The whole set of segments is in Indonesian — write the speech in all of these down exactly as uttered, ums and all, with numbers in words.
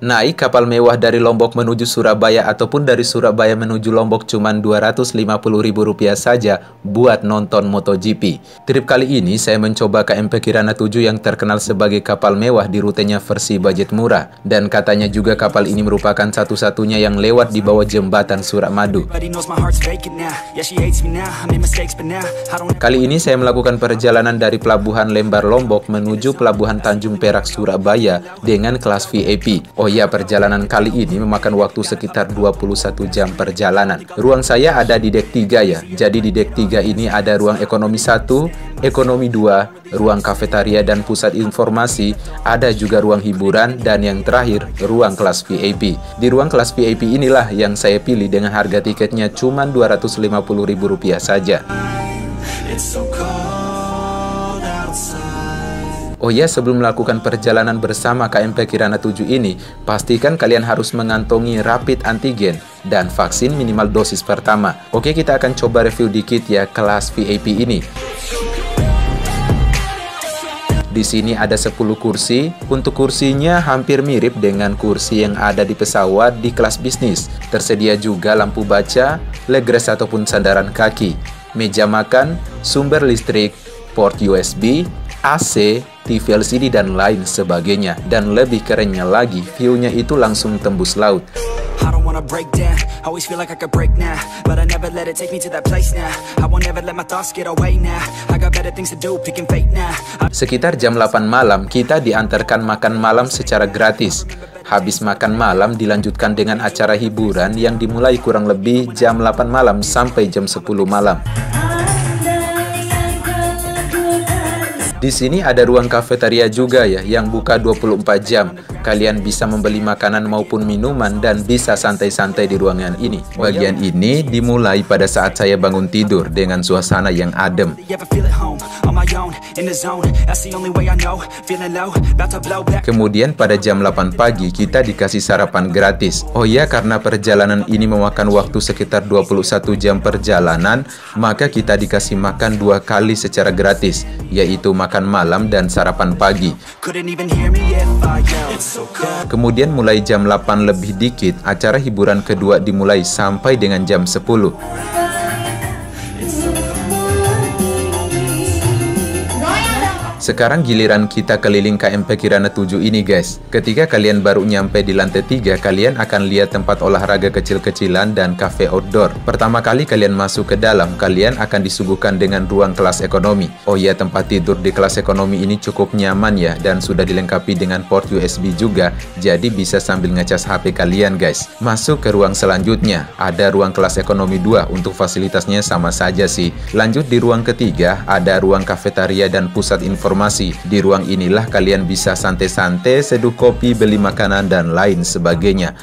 Naik kapal mewah dari Lombok menuju Surabaya ataupun dari Surabaya menuju Lombok cuma dua ratus lima puluh ribu rupiah saja buat nonton MotoGP. Trip kali ini saya mencoba K M P Kirana tujuh yang terkenal sebagai kapal mewah di rutenya versi budget murah. Dan katanya juga kapal ini merupakan satu-satunya yang lewat di bawah jembatan Suramadu. Kali ini saya melakukan perjalanan dari Pelabuhan Lembar Lombok menuju Pelabuhan Tanjung Perak Surabaya dengan kelas V I P. Oh ya, perjalanan kali ini memakan waktu sekitar dua puluh satu jam perjalanan. Ruang saya ada di dek tiga ya. Jadi di dek tiga ini ada ruang ekonomi satu, ekonomi dua, ruang kafetaria dan pusat informasi, ada juga ruang hiburan, dan yang terakhir ruang kelas V I P. Di ruang kelas V I P inilah yang saya pilih dengan harga tiketnya cuma dua ratus lima puluh ribu rupiah saja. Oh ya, sebelum melakukan perjalanan bersama K M P Kirana tujuh ini, pastikan kalian harus mengantongi rapid antigen dan vaksin minimal dosis pertama. Oke, kita akan coba review dikit ya kelas V I P ini. Di sini ada sepuluh kursi. Untuk kursinya hampir mirip dengan kursi yang ada di pesawat di kelas bisnis. Tersedia juga lampu baca, leg rest ataupun sandaran kaki, meja makan, sumber listrik, port U S B, A C, T V L C D, dan lain sebagainya. Dan lebih kerennya lagi, view-nya itu langsung tembus laut. Sekitar jam delapan malam, kita diantarkan makan malam secara gratis. Habis makan malam, dilanjutkan dengan acara hiburan yang dimulai kurang lebih jam delapan malam sampai jam sepuluh malam. Di sini ada ruang kafetaria juga ya, yang buka dua puluh empat jam. Kalian bisa membeli makanan maupun minuman dan bisa santai-santai di ruangan ini. Bagian ini dimulai pada saat saya bangun tidur dengan suasana yang adem. Kemudian pada jam delapan pagi kita dikasih sarapan gratis. Oh ya, karena perjalanan ini memakan waktu sekitar dua puluh satu jam perjalanan, maka kita dikasih makan dua kali secara gratis, yaitu makan malam dan sarapan pagi. Kemudian mulai jam delapan lebih dikit, acara hiburan kedua dimulai sampai dengan jam sepuluh. Sekarang giliran kita keliling K M P Kirana tujuh ini guys. Ketika kalian baru nyampe di lantai tiga, kalian akan lihat tempat olahraga kecil-kecilan dan cafe outdoor. Pertama kali kalian masuk ke dalam, kalian akan disuguhkan dengan ruang kelas ekonomi. Oh ya, tempat tidur di kelas ekonomi ini cukup nyaman ya, dan sudah dilengkapi dengan port U S B juga, jadi bisa sambil ngecas H P kalian guys. Masuk ke ruang selanjutnya, ada ruang kelas ekonomi dua, untuk fasilitasnya sama saja sih. Lanjut di ruang ketiga, ada ruang kafetaria dan pusat informasi. Di ruang inilah kalian bisa santai-santai, seduh kopi, beli makanan, dan lain sebagainya.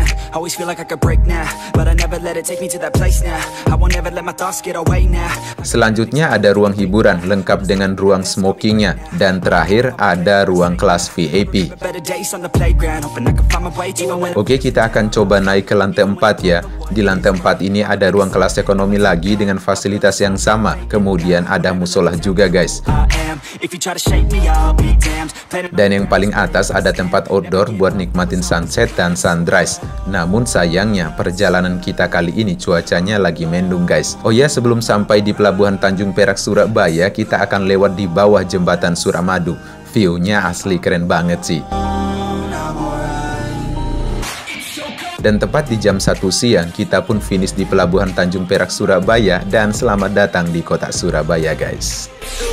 Selanjutnya ada ruang hiburan lengkap dengan ruang smokingnya, dan terakhir ada ruang kelas V I P. Oke, kita akan coba naik ke lantai empat ya. Di lantai empat ini ada ruang kelas ekonomi lagi dengan fasilitas yang sama. Kemudian ada musola juga guys. Dan yang paling atas ada tempat outdoor buat nikmatin sunset dan sunrise. Namun sayangnya perjalanan kita kali ini cuacanya lagi mendung guys. Oh ya, sebelum sampai di Pelabuhan Tanjung Perak Surabaya, kita akan lewat di bawah jembatan Suramadu. View-nya asli keren banget sih. Dan tepat di jam satu siang, kita pun finish di Pelabuhan Tanjung Perak Surabaya, dan selamat datang di kota Surabaya guys.